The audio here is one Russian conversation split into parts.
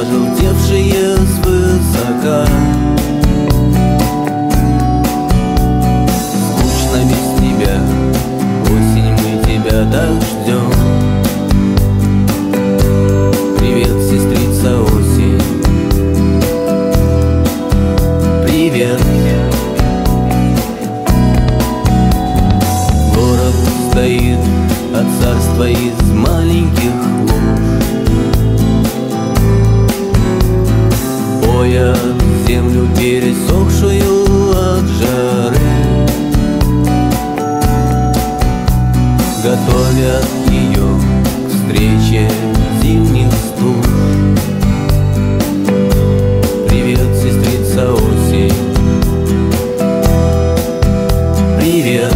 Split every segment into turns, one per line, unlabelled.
пожелтевшие свысока. Скучно без тебя, осень, мы тебя так ждем. Привет, сестрица осень. Привет. Город стоит от царства из маленьких луж, боя землю пересохшую от жары, готовят ее к встрече зимних стуж. Привет, сестрица осень. Привет.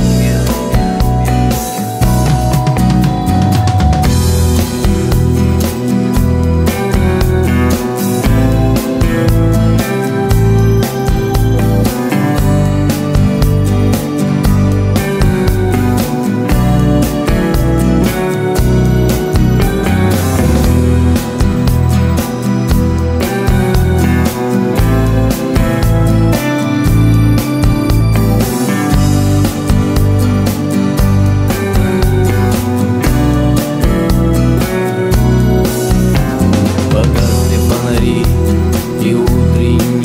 И утренний